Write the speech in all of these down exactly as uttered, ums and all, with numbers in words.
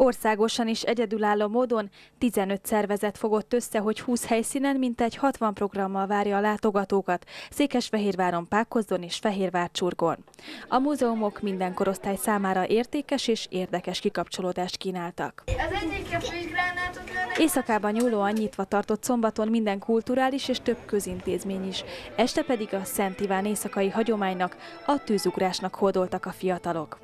Országosan is egyedülálló módon tizenöt szervezet fogott össze, hogy húsz helyszínen mintegy hatvan programmal várja a látogatókat Székesfehérváron, Pákozdon és Fehérvárcsurgon. A múzeumok minden korosztály számára értékes és érdekes kikapcsolódást kínáltak. Éjszakában nyúlóan nyitva tartott szombaton minden kulturális és több közintézmény is. Este pedig a Szent Iván éjszakai hagyománynak, a tűzugrásnak hódoltak a fiatalok.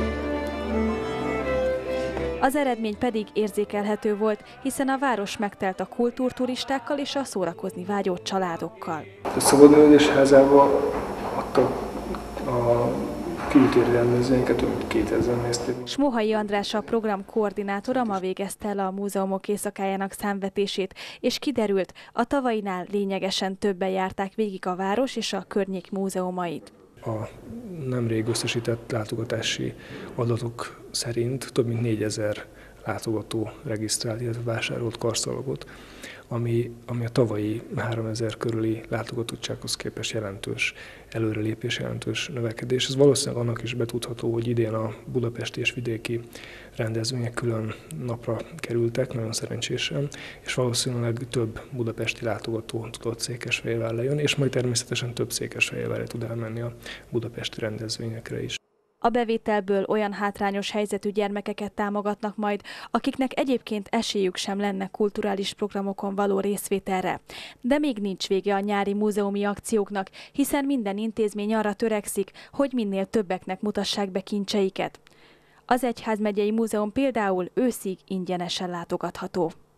Az eredmény pedig érzékelhető volt, hiszen a város megtelt a kultúrturistákkal és a szórakozni vágyó családokkal. A Szabadművelődés Házába adtak a kültéri rendezvényeket, több mint kétezren nézték. Smohai András, a program koordinátora ma végezte el a múzeumok éjszakájának számvetését, és kiderült, a tavainál lényegesen többen járták végig a város és a környék múzeumait. A nemrég összesített látogatási adatok szerint több mint négyezer látogató regisztrált, illetve vásárolt karszalagot, ami, ami a tavalyi háromezer körüli látogatottsághoz képest jelentős előrelépés, jelentős növekedés. Ez valószínűleg annak is betudható, hogy idén a budapesti és vidéki rendezvények külön napra kerültek, nagyon szerencsésen, és valószínűleg több budapesti látogató tudott Székesfehérvárra lejönni, és majd természetesen több Székesfehérvárra tud elmenni a budapesti rendezvényekre is. A bevételből olyan hátrányos helyzetű gyermekeket támogatnak majd, akiknek egyébként esélyük sem lenne kulturális programokon való részvételre. De még nincs vége a nyári múzeumi akcióknak, hiszen minden intézmény arra törekszik, hogy minél többeknek mutassák be kincseiket. Az Egyházmegyei Múzeum például őszig ingyenesen látogatható.